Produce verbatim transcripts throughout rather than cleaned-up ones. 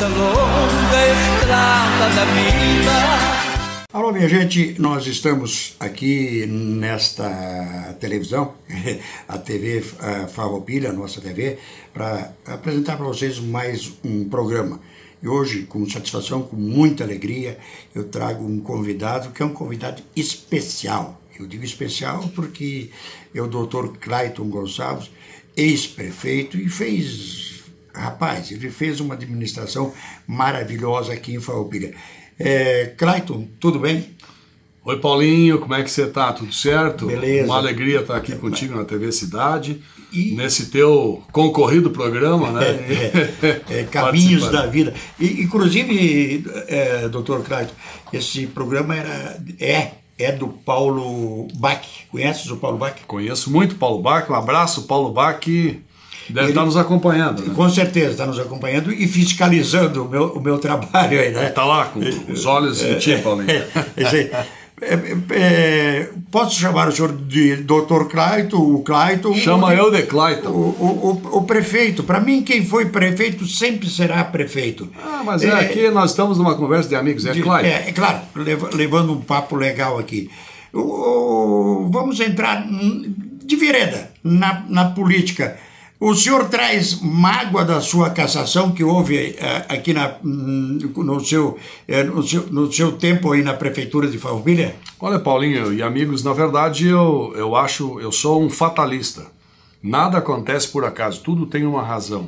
esta longa estrada da vida. Alô, minha gente, nós estamos aqui nesta televisão, a T V a Farroupilha, a nossa T V, para apresentar para vocês mais um programa. E hoje, com satisfação, com muita alegria, eu trago um convidado que é um convidado especial. Eu digo especial porque é o doutor Clayton Gonçalves, ex-prefeito, e fez, rapaz, ele fez uma administração maravilhosa aqui em Farroupilha. É, Clayton, tudo bem? Oi, Paulinho, como é que você tá? Tudo certo? Beleza. Uma alegria estar aqui contigo na T V Cidade, e... nesse teu concorrido programa, né? É, é, é, Caminhos da Vida. E, inclusive, é, doutor Clayton, esse programa era, é, é do Paulo Bach. Conheces o Paulo Bach? Conheço muito o Paulo Bach, um abraço, Paulo Bach. Deve Ele, estar nos acompanhando, né? Com certeza, está nos acompanhando e fiscalizando o meu, o meu trabalho aí, né? Está lá com os olhos em ti, Paulinho. É, é, é, é, posso chamar o senhor de doutor Clayton, o Clayton? Chama o, eu de Clayton. O, o, o, o prefeito. Para mim, quem foi prefeito sempre será prefeito. Ah, mas é, é, aqui nós estamos numa conversa de amigos, é de, Clayton. É, é claro, levando um papo legal aqui. O, o, vamos entrar de vereda na, na política. O senhor traz mágoa da sua cassação que houve uh, aqui na, no, seu, uh, no, seu, no seu tempo aí na prefeitura de Farroupilha? Olha, Paulinho e amigos, na verdade eu, eu acho, eu sou um fatalista. Nada acontece por acaso, tudo tem uma razão.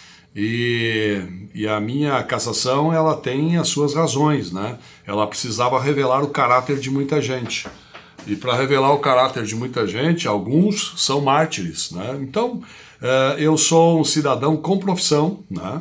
E, e a minha cassação, ela tem as suas razões, né? Ela precisava revelar o caráter de muita gente. E para revelar o caráter de muita gente, alguns são mártires, né? Então, uh, eu sou um cidadão com profissão, né?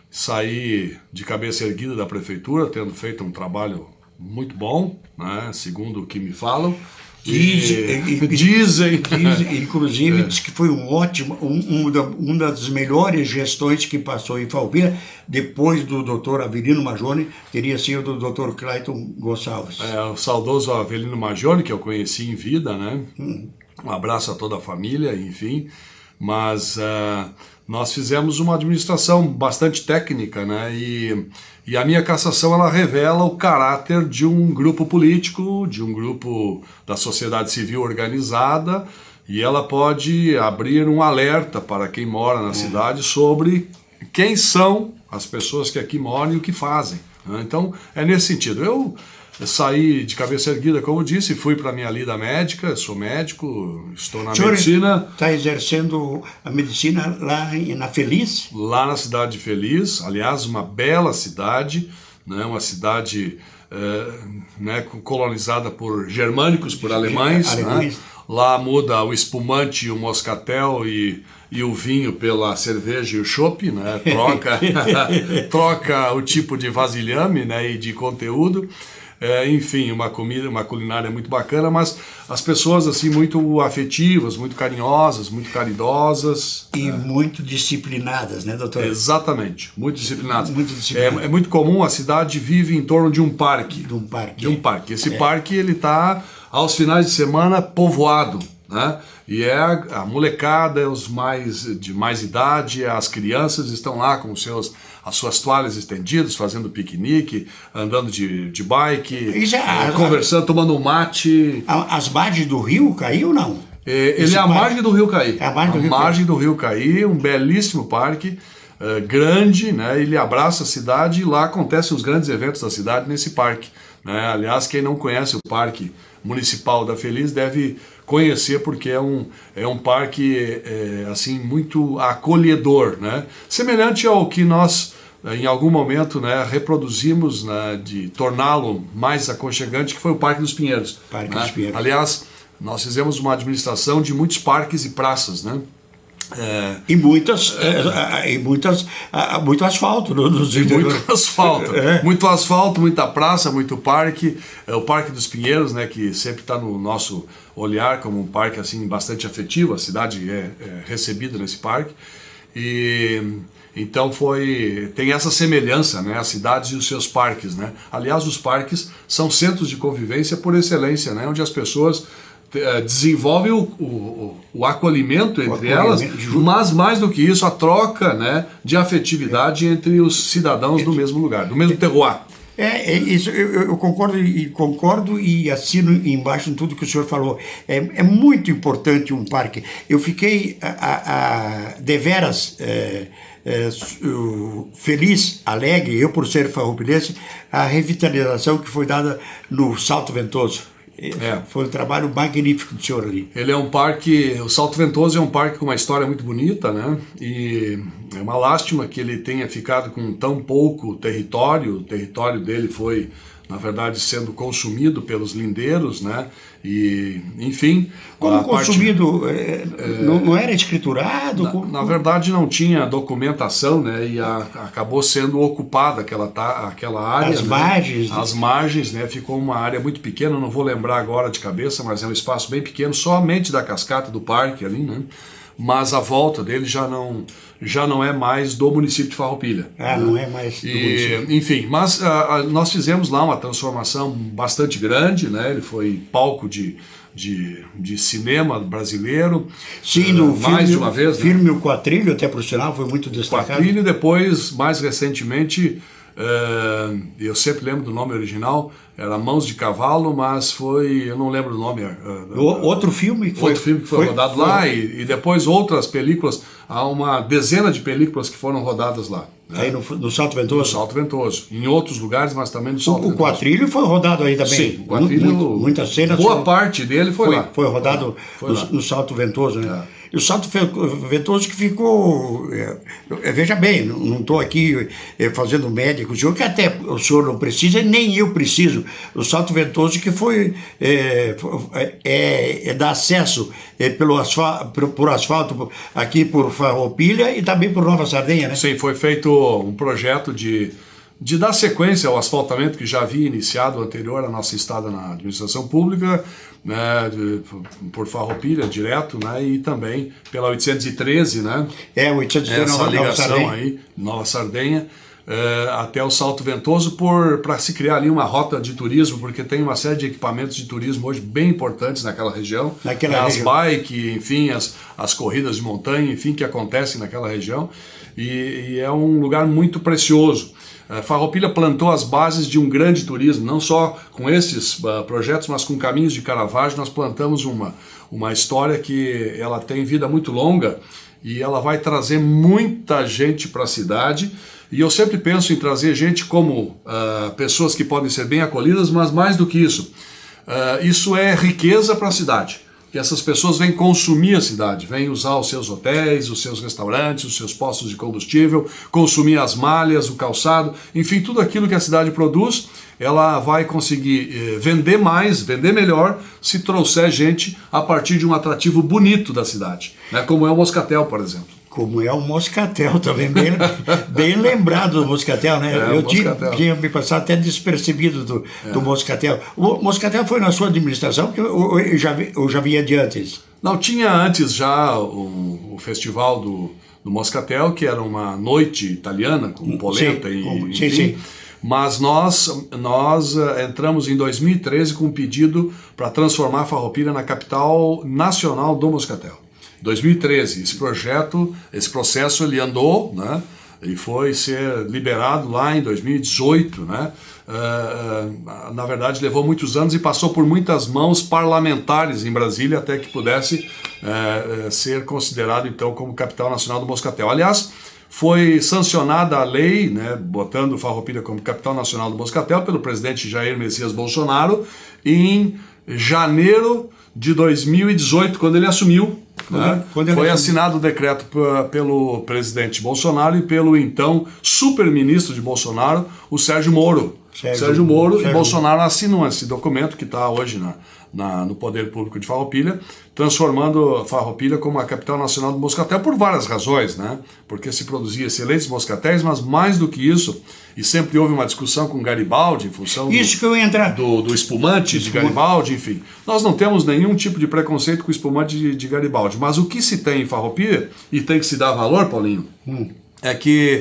Saí de cabeça erguida da prefeitura, tendo feito um trabalho muito bom, né? Segundo o que me falam. Diz, e, e, dizem. Diz, inclusive, é. diz que foi um ótimo, um, um da, uma das melhores gestões que passou em Farroupilha, depois do doutor Avelino Majone, teria sido o doutor Clayton Gonçalves. É, o saudoso Avelino Majone, que eu conheci em vida, né? Hum. Um abraço a toda a família, enfim. Mas uh, nós fizemos uma administração bastante técnica, né? E, e a minha cassação, ela revela o caráter de um grupo político, de um grupo da sociedade civil organizada, e ela pode abrir um alerta para quem mora na cidade sobre quem são as pessoas que aqui moram e o que fazem, né? Então, é nesse sentido. Eu saí de cabeça erguida, como eu disse, fui para a minha lida médica, sou médico, estou na medicina. O senhor está exercendo a medicina lá na Feliz? Lá na cidade de Feliz, aliás, uma bela cidade, né, uma cidade é, né, colonizada por germânicos, por alemães. Alemães. Né? Lá muda o espumante, o moscatel e, e o vinho pela cerveja e o chopp, né? Troca, troca o tipo de vasilhame, né, e de conteúdo. É, enfim, uma comida, uma culinária muito bacana, mas as pessoas assim muito afetivas, muito carinhosas, muito caridosas. E é. muito disciplinadas, né, doutor? Exatamente, muito disciplinadas. Muito disciplinadas. É, é muito comum, a cidade vive em torno de um parque. De um parque. De um parque. Esse é. parque, ele está, aos finais de semana, povoado, né? E é a, a molecada, os mais de mais idade, as crianças estão lá com os seus, as suas toalhas estendidas, fazendo piquenique, andando de, de bike, já, conversando, a, tomando um mate. As margens do rio Caí ou não? É, ele Esse é a parque? margem do rio Caí. É a margem, do, a rio margem do rio Caí, um belíssimo parque, uh, grande, né? Ele abraça a cidade e lá acontecem os grandes eventos da cidade nesse parque, né? Aliás, quem não conhece o Parque Municipal da Feliz deve conhecer, porque é um, é um parque é, assim, muito acolhedor, né? Semelhante ao que nós, em algum momento, né, reproduzimos, né, de torná-lo mais aconchegante, que foi o Parque dos Pinheiros. Parque né? dos Pinheiros. Aliás, nós fizemos uma administração de muitos parques e praças, né? É, e muitas, é, e muitas, muito asfalto nos interiores. Muito asfalto, é. muito asfalto, muita praça, muito parque. É, o Parque dos Pinheiros, né, que sempre está no nosso olhar como um parque assim bastante afetivo. A cidade é, é recebida nesse parque e então foi tem essa semelhança, né, as cidades e os seus parques, né. Aliás, os parques são centros de convivência por excelência, né, onde as pessoas desenvolve o, o, o acolhimento entre o elas, acolhimento, mas mais do que isso, a troca, né, de afetividade é. entre os cidadãos é. do mesmo lugar, do mesmo terroir. É, é isso, eu, eu concordo e concordo e assino embaixo em tudo que o senhor falou. É, é muito importante um parque. Eu fiquei a, a, a deveras é, é, feliz, alegre, eu por ser farroupilense, a revitalização que foi dada no Salto Ventoso. É. Foi um trabalho magnífico do senhor ali. Ele é um parque, o Salto Ventoso é um parque com uma história muito bonita, né? E é uma lástima que ele tenha ficado com tão pouco território. O território dele foi, na verdade, sendo consumido pelos lindeiros, né? E, enfim... Como consumido? Parte, é, não, não era escriturado? Na, como... na verdade, não tinha documentação, né? E a, acabou sendo ocupada aquela, aquela área. As né? margens. As margens, né? Ficou uma área muito pequena, não vou lembrar agora de cabeça, mas é um espaço bem pequeno, somente da cascata do parque ali, né? Mas a volta dele já não, já não é mais do município de Farroupilha. Ah, não é mais do e, município. Enfim, mas a, a, nós fizemos lá uma transformação bastante grande, né? Ele foi palco de, de, de cinema brasileiro. Sim, no uh, mais filme, de uma vez. filme né? O Quatrilho, até por sinal, foi muito destacado. Quatrilho, depois, mais recentemente... Uh, eu sempre lembro do nome original, era Mãos de Cavalo, mas foi, eu não lembro o nome. Uh, o, outro filme que foi, outro filme que foi, foi rodado foi, lá foi. E, e depois outras películas, há uma dezena de películas que foram rodadas lá. Né? Aí no, no Salto Ventoso? No Salto Ventoso, em outros lugares, mas também no Salto o, Ventoso. O Quatrilho foi rodado aí também? Sim, o Quatrilho, muito, muitas cenas. Boa foi, parte dele foi, foi lá. Foi rodado foi no, lá. no Salto Ventoso, né? É. E o Salto Ventoso que ficou... É, veja bem, não estou aqui é, fazendo médico, o senhor que até o senhor não precisa, nem eu preciso. O Salto Ventoso que foi... É, é, é dar acesso é, pelo asfalto, por, por asfalto aqui por Farroupilha e também por Nova Sardenha, né? Sim, foi feito um projeto de... de dar sequência ao asfaltamento que já havia iniciado anterior à nossa estada na administração pública, né, de, por Farroupilha direto, né, e também pela oitocentos e treze, né, é, oitocentos e treze, essa Nova, ligação Nova aí, Nova Sardenha, é, até o Salto Ventoso, para se criar ali uma rota de turismo, porque tem uma série de equipamentos de turismo hoje bem importantes naquela região, naquela as região. bikes, enfim, as, as corridas de montanha, enfim, que acontecem naquela região, e, e é um lugar muito precioso. Uh, Farroupilha plantou as bases de um grande turismo, não só com esses uh, projetos, mas com Caminhos de Caravaggio. Nós plantamos uma, uma história que ela tem vida muito longa e ela vai trazer muita gente para a cidade. E eu sempre penso em trazer gente como uh, pessoas que podem ser bem acolhidas, mas mais do que isso, uh, isso é riqueza para a cidade. Que essas pessoas vêm consumir a cidade, vêm usar os seus hotéis, os seus restaurantes, os seus postos de combustível, consumir as malhas, o calçado, enfim, tudo aquilo que a cidade produz, ela vai conseguir eh, vender mais, vender melhor, se trouxer gente a partir de um atrativo bonito da cidade, né, como é o Moscatel, por exemplo. Como é o Moscatel também, bem, bem lembrado do Moscatel, né? É, eu Moscatel. tinha, tinha me passado até despercebido do, é. do Moscatel. O Moscatel foi na sua administração, que eu, eu, já, vi, eu já via de antes? Não, tinha antes já o, o festival do, do Moscatel, que era uma noite italiana, com polenta sim, e com, enfim. Sim, sim. Mas nós, nós uh, entramos em dois mil e treze com um pedido para transformar Farroupilha na capital nacional do Moscatel. dois mil e treze, esse projeto, esse processo ele andou, né, e foi ser liberado lá em dois mil e dezoito, né, uh, uh, na verdade levou muitos anos e passou por muitas mãos parlamentares em Brasília até que pudesse uh, uh, ser considerado então como capital nacional do Moscatel. Aliás, foi sancionada a lei, né, botando Farroupilha como capital nacional do Moscatel pelo presidente Jair Messias Bolsonaro em janeiro de dois mil e dezoito, quando ele assumiu. Né? Quando ele foi assumiu. Assinado o decreto pelo presidente Bolsonaro e pelo então super-ministro de Bolsonaro, o Sérgio Moro. Sérgio, Sérgio Moro Sérgio. E Bolsonaro assinam esse documento que está hoje na, na, no Poder Público de Farroupilha, transformando Farroupilha como a capital nacional do Moscatel por várias razões, né? Porque se produzia excelentes moscatéis, mas mais do que isso, e sempre houve uma discussão com Garibaldi em função isso do, que eu ia entrar. do, do espumante de Garibaldi, enfim. Nós não temos nenhum tipo de preconceito com o espumante de, de Garibaldi, mas o que se tem em Farroupilha, e tem que se dar valor, Paulinho, hum. é que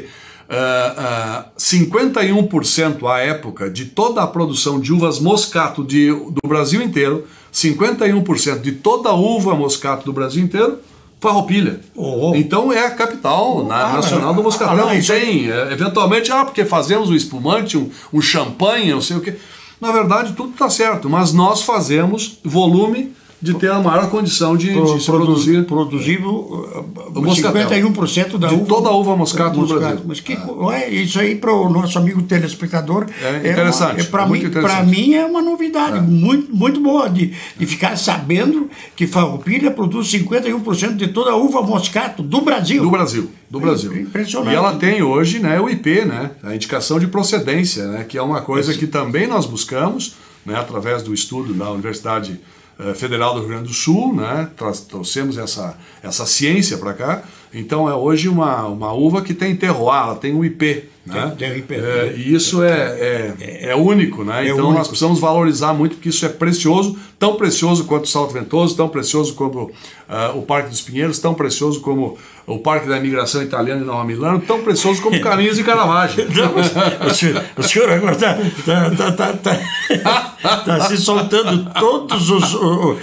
uh, uh, cinquenta e um por cento à época de toda a produção de uvas moscato de, do Brasil inteiro, cinquenta e um por cento de toda a uva moscato do Brasil inteiro, Farroupilha. Oh. Então é a capital oh, na, ah, nacional do moscatão. Ah, tem, é, eventualmente, ah, porque fazemos um espumante, um, um champanhe, não sei o quê. Na verdade, tudo está certo, mas nós fazemos volume de ter a maior condição de, Pro, de se produzir. Produzido uh, cinquenta e um por cento da de uva, toda a uva moscato do Brasil. Mas que, é. isso aí para o nosso amigo telespectador é interessante. É, é para mim, para mim é uma novidade é. muito, muito boa de, de ficar sabendo que Farroupilha produz cinquenta e um por cento de toda a uva moscato do Brasil. Do Brasil. Do Brasil. É impressionante. E ela tem hoje, né, o I P, né, a indicação de procedência, né, que é uma coisa Esse. que também nós buscamos, né, através do estudo da Universidade Federal do Rio Grande do Sul, né? Trouxemos essa, essa ciência para cá. Então é hoje uma, uma uva que tem terroir, ela tem um I P. Né? Tem, tem I P. É, e isso é, é, é único, né? É então único. Nós precisamos valorizar muito, porque isso é precioso, tão precioso quanto o Salto Ventoso, tão precioso como uh, o Parque dos Pinheiros, tão precioso como o Parque da Imigração Italiana em Nova Milano, tão precioso como Caminhos de Caravaggio. o, senhor, o senhor agora está tá, tá, tá, tá, tá se soltando todos os,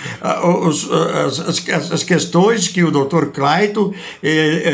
os, os as, as, as questões que o doutor Clayton eh,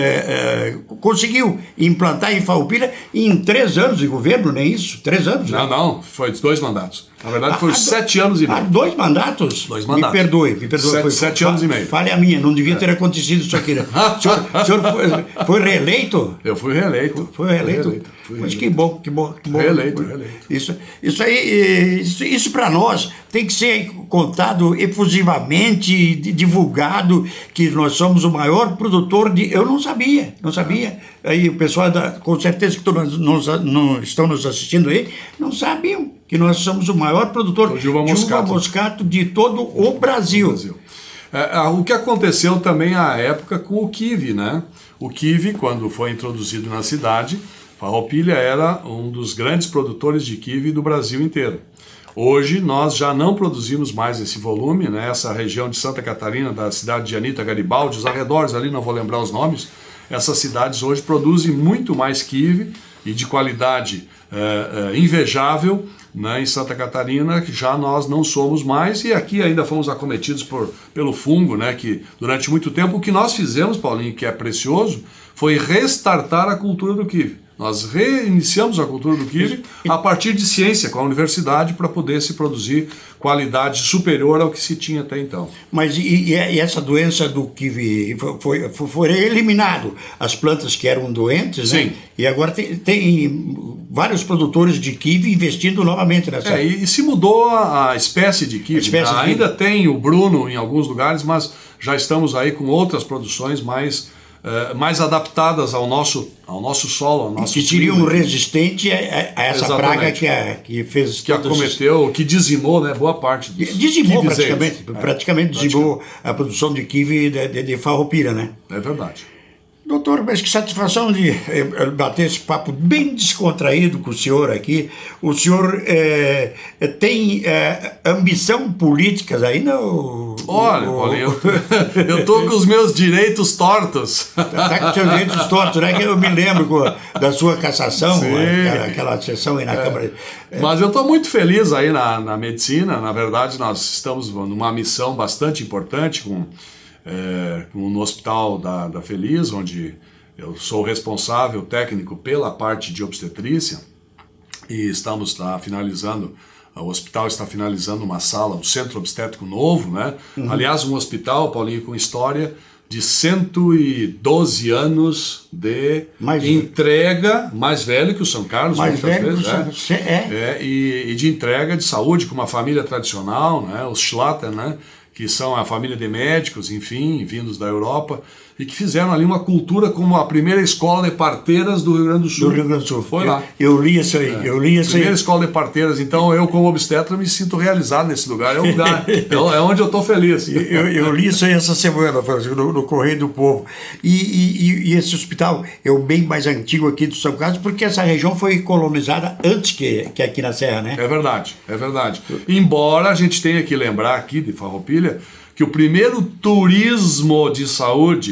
eh, conseguiu implantar em Farroupilha em três anos de governo, nem isso? Três anos? Não, né? não, foi dois mandatos. Na verdade, foi ah, sete anos e meio. Ah, dois mandatos? Dois mandatos. Me perdoe, me perdoe. Sete, foi, sete anos e meio. Falha minha, não devia ter acontecido isso aqui. Né? O senhor, o senhor foi, foi reeleito? Eu fui reeleito. Foi reeleito? Fui reeleito. Fui Mas reeleito. que bom, que bom. Que bom. Reeleito, reeleito. Isso, isso aí, isso, isso para nós tem que ser contado efusivamente, divulgado, que nós somos o maior produtor de... Eu não sabia, não sabia. Aí o pessoal, da, com certeza que todos nos, nos, estão nos assistindo aí, não sabiam que nós somos o maior produtor de uva moscato, de, uva moscato de todo o Brasil. O, Brasil. É, o que aconteceu também à época com o kiwi, né? O kiwi, quando foi introduzido na cidade, Farroupilha era um dos grandes produtores de kiwi do Brasil inteiro. Hoje nós já não produzimos mais esse volume, né? Essa região de Santa Catarina, da cidade de Anita Garibaldi, os arredores ali, não vou lembrar os nomes, essas cidades hoje produzem muito mais kiwi e de qualidade é, é, invejável, né, em Santa Catarina, que já nós não somos mais, e aqui ainda fomos acometidos por, pelo fungo, né, que durante muito tempo o que nós fizemos, Paulinho, que é precioso, foi restartar a cultura do kiwi. Nós reiniciamos a cultura do kiwi a partir de ciência com a universidade para poder se produzir qualidade superior ao que se tinha até então. Mas e, e essa doença do kiwi foi, foi, foi eliminado as plantas que eram doentes, Sim. né? E agora tem, tem vários produtores de kiwi investindo novamente nessa... É, e, e se mudou a, a espécie de kiwi. Espécie de Ainda kiwi. Tem o Bruno em alguns lugares, mas já estamos aí com outras produções mais... Uh, mais adaptadas ao nosso, ao nosso solo, ao nosso que seriam resistentes a, a essa Exatamente. praga que, a, que fez... Que acometeu, esses... que dizimou, né, boa parte dos Dizimou praticamente, é, praticamente dizimou a produção de kiwi de, de, de Farroupilha, né? É verdade. Doutor, mas que satisfação de eh, bater esse papo bem descontraído com o senhor aqui. O senhor eh, tem eh, ambição políticas aí, não? Olha, o... Paulinho, eu estou com os meus direitos tortos. Está com os seus direitos tortos, né? Que eu me lembro da sua cassação, aquela, aquela sessão aí na é. Câmara. É. Mas eu estou muito feliz aí na, na medicina. Na verdade, nós estamos numa missão bastante importante com... É, no Hospital da, da Feliz, onde eu sou responsável técnico pela parte de obstetrícia, e estamos lá finalizando, o hospital está finalizando uma sala, um centro obstétrico novo, né? Uhum. Aliás, um hospital, Paulinho, com história de cento e doze anos de mais entrega, velho. mais velho que o São Carlos, mais velho vezes, que o São é. é, e, e de entrega de saúde com uma família tradicional, né? Os Schlatter, né? Que são a família de médicos, enfim, vindos da Europa, e que fizeram ali uma cultura como a primeira escola de parteiras do Rio Grande do Sul. Do Rio Grande do Sul. Foi eu, lá. Eu li isso aí, é. eu li isso Primeira aí. escola de parteiras, então eu como obstetra me sinto realizado nesse lugar, é o lugar, é onde eu estou feliz. eu, eu li isso aí essa semana, no, no Correio do Povo, e, e, e esse hospital é o bem mais antigo aqui do São Carlos, porque essa região foi colonizada antes que, que aqui na Serra, né? É verdade, é verdade. Embora a gente tenha que lembrar aqui de Farroupilha, que o primeiro turismo de saúde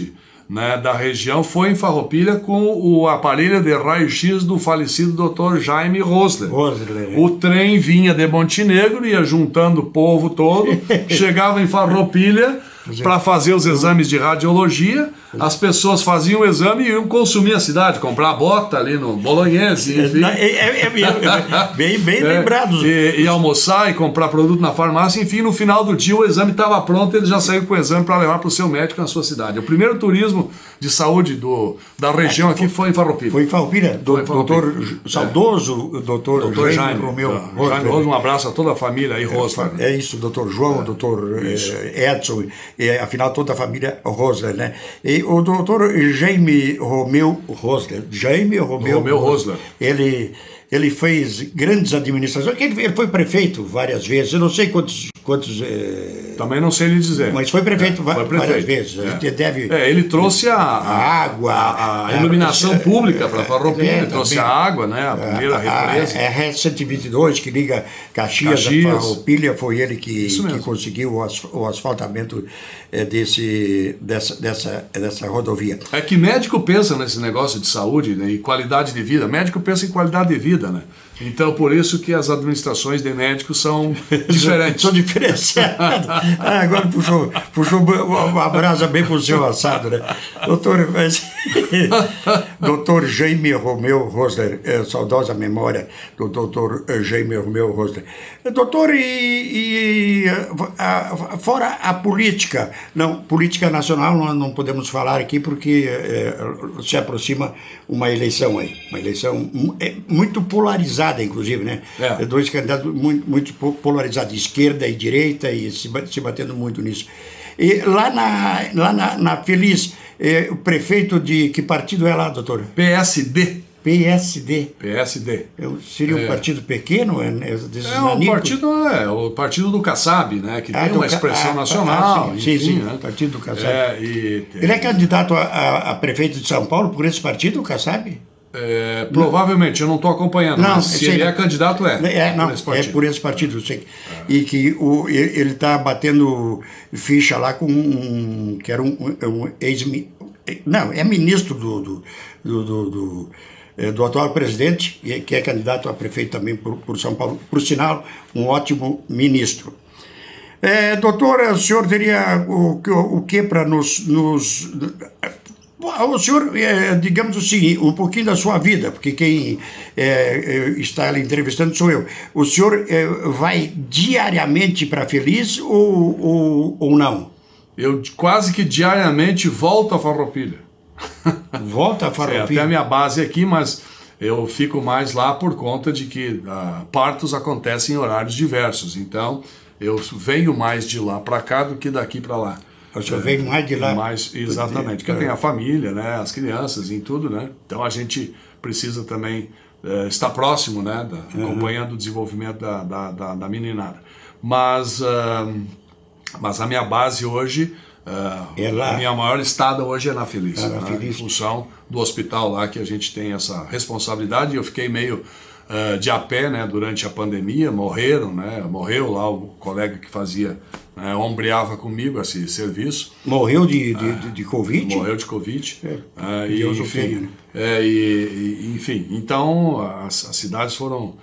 né, da região foi em Farroupilha com o aparelho de raio-x do falecido doutor Jaime Rosler. Rosler. O trem vinha de Montenegro, ia juntando o povo todo, chegava em Farroupilha para fazer os exames de radiologia, as pessoas faziam o exame e iam consumir a cidade, comprar bota ali no Bolonhese, enfim. É, é, é, é bem, bem É, lembrado. E, e almoçar e comprar produto na farmácia, enfim, no final do dia o exame estava pronto, ele já saiu com o exame para levar para o seu médico na sua cidade. O primeiro turismo de saúde do, da região aqui foi em Farroupilha. Foi em Farroupilha, do, Foi em Farroupilha. doutor é. saudoso, doutor, doutor Jaime, Jaime Romeu. uh, Jaime Rosler, um abraço a toda a família aí, Rosler. É, é isso, doutor João, é. doutor eh, Edson, e, afinal toda a família Rosler, né? E o doutor Jaime Romeu Rosler, Jaime Romeu, Romeu Rosler, ele, ele fez grandes administrações, ele, ele foi prefeito várias vezes, eu não sei quantos... quantos eh, também não sei lhe dizer. Mas foi prefeito, é, foi prefeito várias vezes. É. Deve, é, ele trouxe a, a água, a, a iluminação a, pública para Farroupilha, é, ele trouxe também, a água, né, a primeira represa. É a R cento e vinte e dois que liga Caxias, Caxias. a Farroupilha, foi ele que, que conseguiu o, as, o asfaltamento é, desse, dessa, dessa, dessa rodovia. É que médico pensa nesse negócio de saúde, né, e qualidade de vida. Médico pensa em qualidade de vida, né? Então, por isso que as administrações de médicos são diferentes. São diferenciadas. Ah, agora puxou, puxou uma brasa bem pro seu assado, né? Doutor, mas... doutor Jaime Romeu Rosler, é, saudosa memória do doutor Jaime Romeu Rosler. Doutor, e, e a, a, fora a política, não, política nacional nós não podemos falar aqui porque é, se aproxima uma eleição aí, uma eleição é, muito polarizada, inclusive, né? É. Dois candidatos muito, muito polarizados, esquerda e direita, e se, se batendo muito nisso. E lá na, lá na, na Feliz, eh, o prefeito de que partido é lá, doutor? P S D. P S D. P S D. Eu, seria é. um partido pequeno? É, é o partido, é o partido do Kassab, né? Que ah, tem uma expressão ah, nacional. Ah, sim, enfim, sim, né? Partido do Kassab. É, e, Ele é candidato a, a, a prefeito de São Paulo por esse partido, o Kassab? É, provavelmente, eu não estou acompanhando, não, mas se ele é candidato, é. É, não, por é por esse partido, eu sei. É. E que o, ele está batendo ficha lá com um, que era um, um ex... Não, é ministro do, do, do, do, do, é, do atual presidente, que é candidato a prefeito também por, por São Paulo. Por sinal, um ótimo ministro. É, doutor, o senhor teria o, o, o que para nos... nos o senhor, é, digamos assim, um pouquinho da sua vida, porque quem é, está ali entrevistando sou eu. O senhor é, vai diariamente para Feliz ou, ou, ou não? Eu quase que diariamente volto a Farroupilha. Volta a Farroupilha? É, até a minha base aqui, mas eu fico mais lá por conta de que uh, partos acontecem em horários diversos. Então, eu venho mais de lá para cá do que daqui para lá. O senhor vem mais de lá? Mais, exatamente, porque tem a família, né, as crianças e tudo, né? Então a gente precisa também uh, estar próximo, né, da, uhum. acompanhando o desenvolvimento da, da, da, da meninada. Mas, uh, mas a minha base hoje, uh, é lá. a minha maior estada hoje é na Feliz, é na né, Feliz. Em função do hospital lá que a gente tem essa responsabilidade. Eu fiquei meio... Uh, de a pé, né, durante a pandemia, morreram, né, morreu lá o colega que fazia, né, ombreava comigo esse serviço. Morreu de, de, uh, de, de Covid? Morreu de Covid. É, uh, e, enfim, tenho, né? é, e, e, enfim, então as, as cidades foram,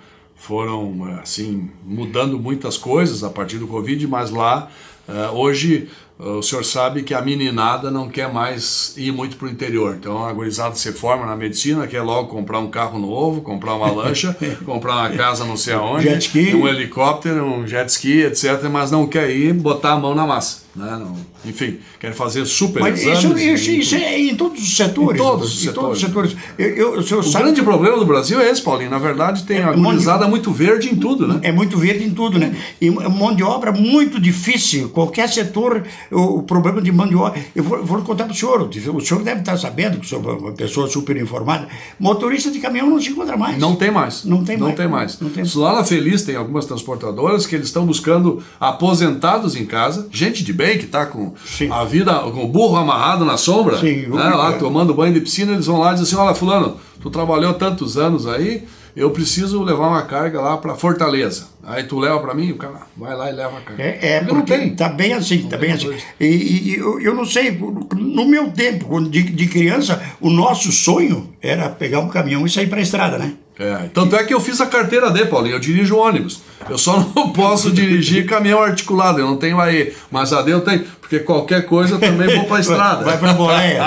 foram assim, mudando muitas coisas a partir do Covid, mas lá, uh, hoje, o senhor sabe que a meninada não quer mais ir muito para o interior. Então a gurizada se forma na medicina, quer logo comprar um carro novo, comprar uma lancha, comprar uma casa não sei aonde, jet ski. um helicóptero, um jet ski, etcétera. Mas não quer ir botar a mão na massa. Né? Não, enfim, quer fazer super Mas exames. Isso, isso, isso é em todos os setores. Em todos os em setores. Todos os setores. Eu, eu, o o sabe... grande problema do Brasil é esse, Paulinho. Na verdade, tem é, a gurizada de... muito verde em tudo, né? É muito verde em tudo, né? E mão de obra muito difícil. Qualquer setor, o, o problema de mão de obra... Eu vou, vou contar para o senhor. O senhor deve estar sabendo, que sou uma pessoa super informada, motorista de caminhão não se encontra mais. Não tem mais. Não tem não mais. Tem mais. Não tem... Lá na Feliz tem algumas transportadoras que eles estão buscando aposentados em casa, gente de bem que está com... Sim. A vida com o burro amarrado na sombra, Sim, né, lá tomando banho de piscina, eles vão lá e dizem assim, olha fulano, tu trabalhou tantos anos aí eu preciso levar uma carga lá para Fortaleza. Aí tu leva para mim, o cara vai lá e leva a carga. É, é porque, porque não tem. Tá bem assim, não tá bem assim. E, e eu, eu não sei, no meu tempo, de, de criança, o nosso sonho era pegar um caminhão e sair para a estrada, né? É, tanto é que eu fiz a carteira D, Paulinho, eu dirijo ônibus. Eu só não posso dirigir caminhão articulado, eu não tenho A E, mas a D eu tenho, porque qualquer coisa eu também vou para a estrada. Vai, vai para boleia.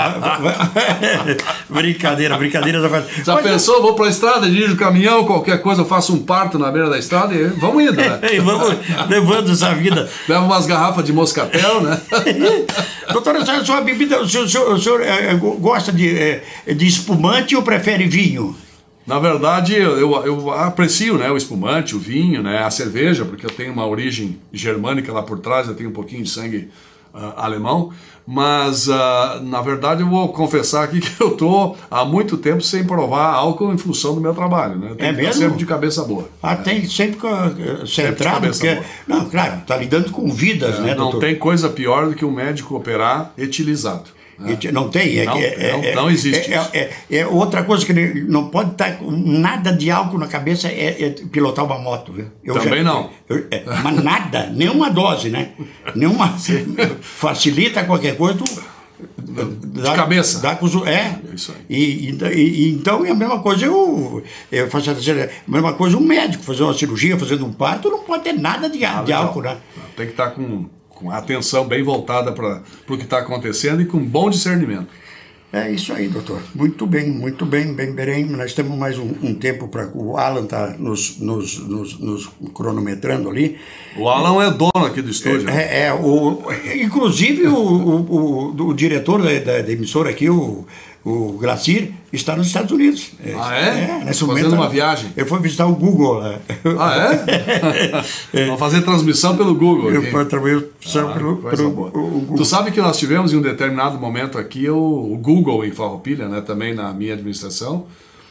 Brincadeira, brincadeira. Já mas pensou, eu vou para a estrada, dirijo o caminhão, qualquer coisa, eu faço um parto na beira da estrada e vamos indo, né? E vamos levando essa vida. Leva umas garrafas de moscatel, né? Doutora, a sua bebida, o senhor, o senhor, o senhor é, gosta de, é, de espumante ou prefere vinho? Na verdade, eu, eu aprecio, né, o espumante, o vinho, né, a cerveja, porque eu tenho uma origem germânica lá por trás, eu tenho um pouquinho de sangue uh, alemão, mas, uh, na verdade, eu vou confessar aqui que eu estou há muito tempo sem provar álcool em função do meu trabalho, né? Eu tenho é que mesmo? estar sempre de cabeça boa. Ah, é. Tem sempre uh, centrado, porque... Boa. Não, claro, está lidando com vidas, é, né, Não doutor? tem coisa pior do que um médico operar etilizado. É. Não tem? É, não, é, não, é, não existe é, isso. É, é, é outra coisa que não pode estar com nada de álcool na cabeça é, é pilotar uma moto, viu? Eu Também já, não. Eu, é, mas nada, nenhuma dose, né? Nenhuma. Facilita qualquer coisa. De dá, cabeça. Dá com, é. É isso aí. E, e, e, então é a mesma coisa, eu, eu faço a mesma coisa, um médico fazer uma cirurgia, fazendo um parto, não pode ter nada de, ah, de álcool, né? Tem que estar com. com a atenção bem voltada para o que está acontecendo e com bom discernimento. É isso aí, doutor. Muito bem, muito bem, bem, bem. Nós temos mais um, um tempo para... O Alan está nos, nos, nos, nos cronometrando ali. O Alan é dono aqui do estúdio. É, é o, inclusive o, o, o, o diretor da, da, da emissora aqui, o... O Glacir está nos Estados Unidos. Ah, é? É, nesse Fazendo momento, uma viagem. Eu fui visitar o Google lá. Ah, é? Vamos fazer transmissão pelo Google. Eu fui transmissão ah, pelo, pelo o, o Google. Tu sabe que nós tivemos em um determinado momento aqui o, o Google em Farroupilha, né, também na minha administração,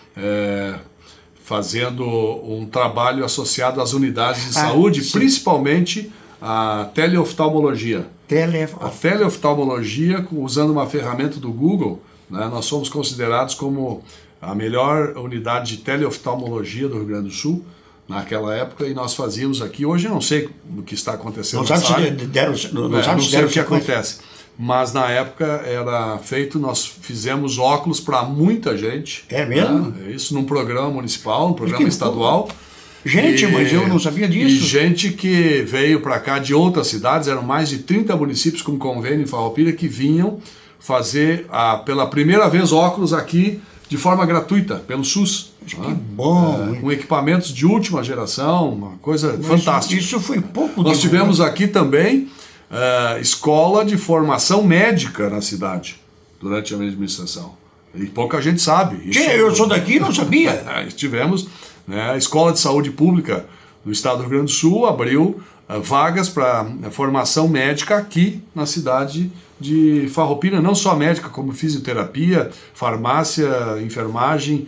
é, fazendo um trabalho associado às unidades de ah, saúde, sim. Principalmente a teleoftalmologia. Tele... A teleoftalmologia, usando uma ferramenta do Google. Né, nós somos considerados como a melhor unidade de teleoftalmologia do Rio Grande do Sul naquela época, e nós fazíamos aqui, hoje eu não sei o que está acontecendo. Não sabe se deram, não, não, é, sabe não se sei deram o que acontece, mas na época era feito, nós fizemos óculos para muita gente. É mesmo? Né, isso num programa municipal, um programa que, estadual. Gente, e, mas eu não sabia disso. E gente que veio para cá de outras cidades, eram mais de trinta municípios com convênio em Farroupilha que vinham fazer a, pela primeira vez óculos aqui de forma gratuita, pelo SUS. Que né? Bom! É, com equipamentos de última geração, uma coisa mas fantástica. Isso foi pouco. Nós tivemos aqui também uh, escola de formação médica na cidade, durante a minha administração. E pouca gente sabe. Isso, eu sou daqui e não sabia. Tivemos, né, a Escola de Saúde Pública do Estado do Rio Grande do Sul abriu uh, vagas para uh, formação médica aqui na cidade de Farroupilha, não só médica, como fisioterapia, farmácia, enfermagem,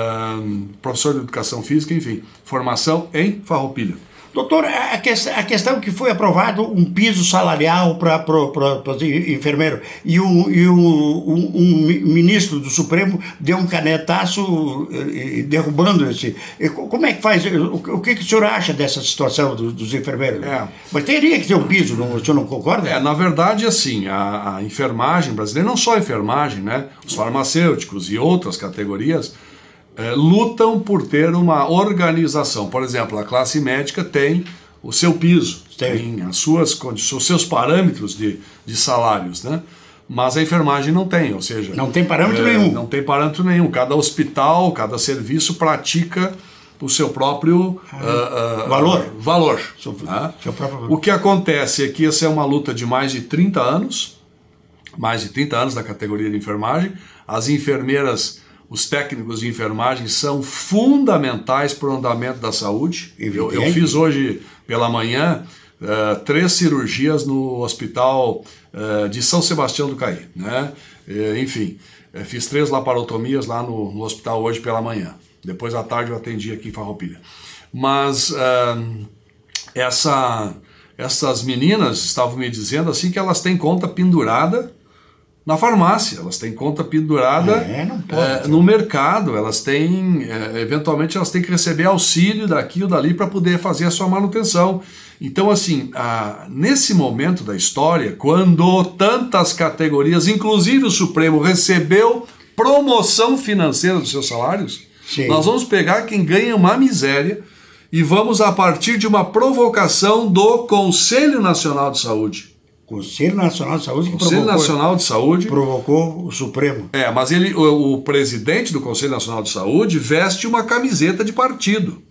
uh, professor de educação física, enfim, formação em Farroupilha. Doutor, a, que, a questão que foi aprovado um piso salarial para os enfermeiros e, um, e um, um, um ministro do Supremo deu um canetaço eh, derrubando esse... Como é que faz? O, o que, que o senhor acha dessa situação do, dos enfermeiros? É. Mas teria que ter um piso, não, o senhor não concorda? É, na verdade, assim, a, a enfermagem brasileira, não só a enfermagem, né, os farmacêuticos e outras categorias, É, lutam por ter uma organização. Por exemplo, a classe médica tem o seu piso, tem, tem as suas condições, os seus parâmetros de, de salários, né? Mas a enfermagem não tem, ou seja... Não tem parâmetro é, nenhum. Não tem parâmetro nenhum. Cada hospital, cada serviço pratica o seu próprio ah, uh, uh, valor. Uh, valor seu, né? seu próprio valor. O que acontece é que essa é uma luta de mais de trinta anos, mais de trinta anos da categoria de enfermagem. As enfermeiras... Os técnicos de enfermagem são fundamentais para o andamento da saúde. Eu, eu fiz hoje pela manhã uh, três cirurgias no hospital uh, de São Sebastião do Caí, né? Uh, enfim, uh, fiz três laparotomias lá no, no hospital hoje pela manhã. Depois à tarde eu atendi aqui em Farroupilha. Mas uh, essa, essas meninas estavam me dizendo assim que elas têm conta pendurada na farmácia, elas têm conta pendurada É, não pode. é, no mercado, elas têm, é, eventualmente elas têm que receber auxílio daqui ou dali para poder fazer a sua manutenção. Então, assim, a, nesse momento da história, quando tantas categorias, inclusive o Supremo, recebeu promoção financeira dos seus salários, Sim. nós vamos pegar quem ganha uma miséria e vamos, a partir de uma provocação do Conselho Nacional de Saúde. Conselho Nacional de Saúde que Conselho provocou, Nacional de Saúde provocou o Supremo. É, mas ele, o, o presidente do Conselho Nacional de Saúde veste uma camiseta de partido.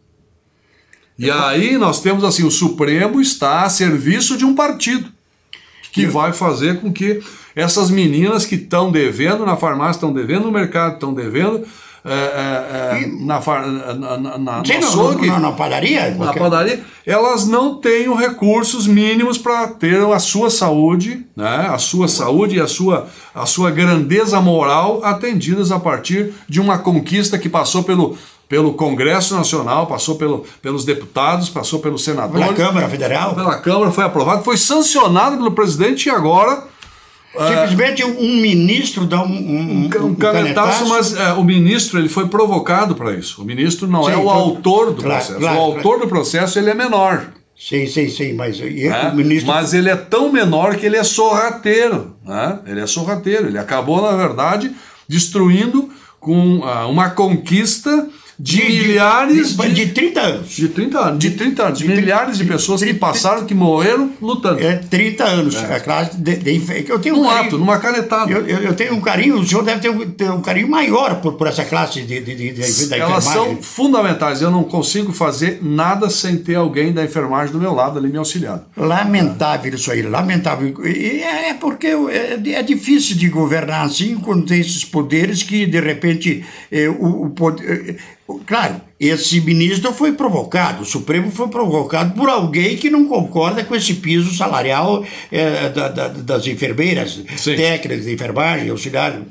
E aí nós temos assim, o Supremo está a serviço de um partido que vai fazer com que essas meninas que estão devendo na farmácia, estão devendo no mercado, estão devendo é, é, é, na, na, na, na, Sim, no no, açougue, no, na padaria? na Qualquer... padaria, elas não têm recursos mínimos para ter a sua saúde, né, a sua saúde e a sua, a sua grandeza moral atendidas a partir de uma conquista que passou pelo, pelo Congresso Nacional, passou pelo, pelos deputados, passou pelos senadores. Pela Câmara Federal. Pela Câmara, foi aprovado, foi sancionado pelo presidente e agora... Simplesmente um ministro dá um, um, Um, um canetaço, mas é, o ministro ele foi provocado para isso. O ministro não Sim, é o foi... autor do claro, processo. claro, o autor claro. do processo ele é menor. Sim, sim, sim, mas, e Né? o ministro... Mas ele é tão menor que ele é sorrateiro. Né? Ele é sorrateiro. Ele acabou, na verdade, destruindo com uh, uma conquista de, de milhares de, de, de trinta anos. De trinta anos. De trinta anos. De, de milhares de, de pessoas de, que passaram, que morreram lutando. É, trinta anos. É. A classe de, de, eu tenho um um carinho, ato, numa canetada. Eu, eu, eu tenho um carinho, o senhor deve ter um, ter um carinho maior por, por essa classe de, de, de, de, da Elas enfermagem. são fundamentais. Eu não consigo fazer nada sem ter alguém da enfermagem do meu lado ali me auxiliando. Lamentável isso aí, lamentável. E é, é porque é, é difícil de governar assim quando tem esses poderes que, de repente, é, o, o poder... É, claro, esse ministro foi provocado, o Supremo foi provocado por alguém que não concorda com esse piso salarial é, da, da, das enfermeiras, Sim. técnicas de enfermagem, auxiliar.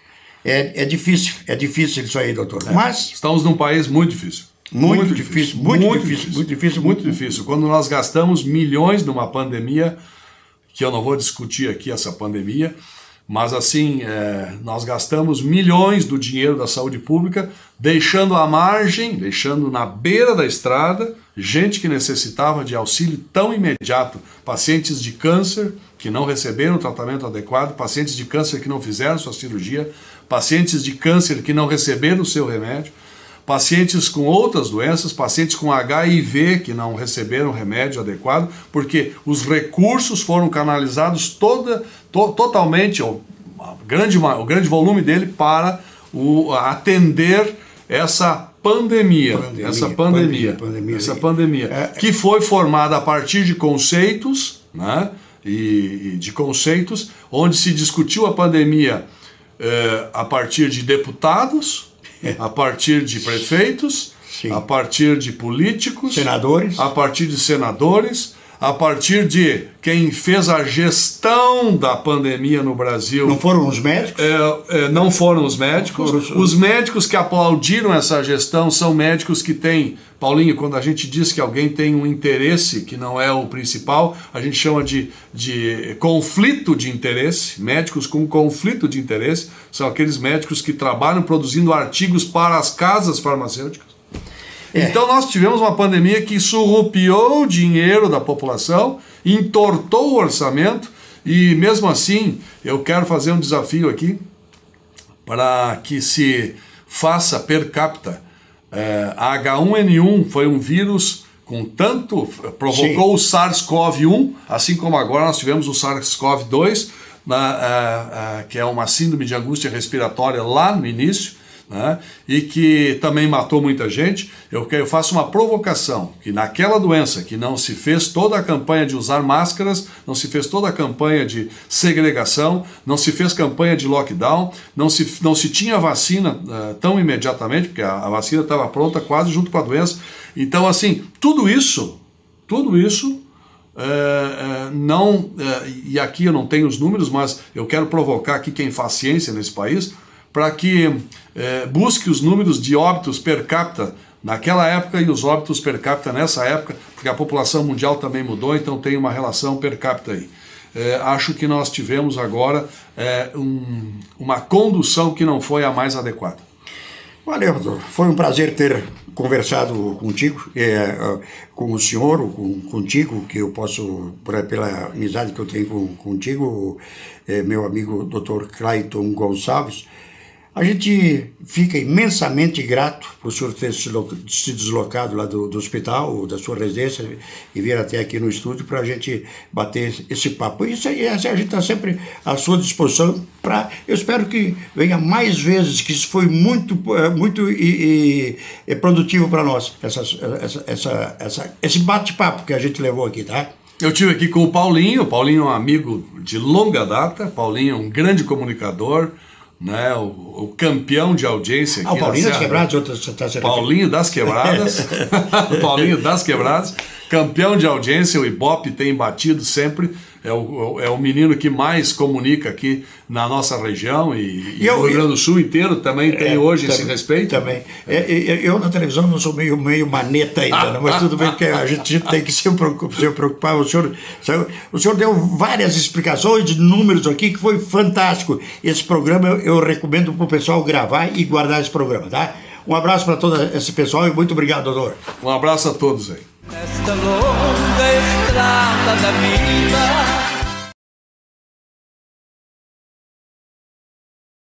É, é difícil, é difícil isso aí, doutor. É. Mas estamos num país muito difícil. Muito, muito difícil, difícil, muito, muito difícil, difícil, muito difícil, muito difícil. Quando nós gastamos milhões numa pandemia, que eu não vou discutir aqui essa pandemia, mas assim, é, nós gastamos milhões do dinheiro da saúde pública, deixando à margem, deixando na beira da estrada, gente que necessitava de auxílio tão imediato, pacientes de câncer que não receberam o tratamento adequado, pacientes de câncer que não fizeram sua cirurgia, pacientes de câncer que não receberam o seu remédio, pacientes com outras doenças, pacientes com H I V que não receberam remédio adequado, porque os recursos foram canalizados toda, to, totalmente, o, grande, o grande volume dele para o, atender essa pandemia, pandemia essa pandemia, pandemia, pandemia essa pandemia, é, que foi formada a partir de conceitos, né, e, e de conceitos, onde se discutiu a pandemia eh, a partir de deputados, a partir de prefeitos, Sim. a partir de políticos, senadores, a partir de senadores, a partir de quem fez a gestão da pandemia no Brasil. Não foram os médicos? É, é, não foram os médicos. Foram os... os médicos que aplaudiram essa gestão são médicos que têm, Paulinho, quando a gente diz que alguém tem um interesse que não é o principal, a gente chama de, de conflito de interesse. Médicos com conflito de interesse são aqueles médicos que trabalham produzindo artigos para as casas farmacêuticas. É. Então nós tivemos uma pandemia que surrupiou o dinheiro da população, entortou o orçamento e mesmo assim eu quero fazer um desafio aqui para que se faça per capita. É, a H um N um foi um vírus com tanto, provocou Sim. o SARS-CoV um, assim como agora nós tivemos o SARS-CoV dois, na, a, a, que é uma síndrome de angústia respiratória lá no início, né, e que também matou muita gente. Eu, eu faço uma provocação, que naquela doença que não se fez toda a campanha de usar máscaras, não se fez toda a campanha de segregação, não se fez campanha de lockdown, não se, não se tinha vacina uh, tão imediatamente, porque a, a vacina estava pronta quase junto com a doença. Então assim, tudo isso, tudo isso É, é, não, é, e aqui eu não tenho os números, mas eu quero provocar aqui quem faz ciência nesse país, para que é, busque os números de óbitos per capita naquela época e os óbitos per capita nessa época, porque a população mundial também mudou, então tem uma relação per capita aí. é, acho que nós tivemos agora é, um, uma condução que não foi a mais adequada. Valeu, doutor. Foi um prazer ter conversado contigo, é, com o senhor, com, contigo, que eu posso, pela amizade que eu tenho com, contigo, é, meu amigo doutor Clayton Gonçalves. A gente fica imensamente grato por o senhor ter se deslocado lá do, do hospital, da sua residência, e vir até aqui no estúdio para a gente bater esse papo. Isso aí, a gente está sempre à sua disposição para... Eu espero que venha mais vezes, que isso foi muito, muito e, e produtivo para nós, essa, essa, essa, essa, esse bate-papo que a gente levou aqui, tá? Eu estive aqui com o Paulinho. O Paulinho é um amigo de longa data. Paulinho é um grande comunicador, né, o, o campeão de audiência aqui. Ah, o Paulinho das Quebradas, outro, você tá Paulinho das Quebradas, Paulinho das Quebradas, campeão de audiência, o Ibope tem batido sempre, é o, é o menino que mais comunica aqui na nossa região e, e eu, o Rio Grande do Sul inteiro também tem é, hoje esse respeito. Também. É, eu na televisão não sou meio, meio maneta ainda, né? Mas tudo bem que a gente tem que se preocupar. Se preocupar. O, senhor, o senhor deu várias explicações de números aqui que foi fantástico. Esse programa eu, eu recomendo para o pessoal gravar e guardar esse programa, tá? Um abraço para todo esse pessoal e muito obrigado, doutor. Um abraço a todos aí. Nesta longa estrada da vida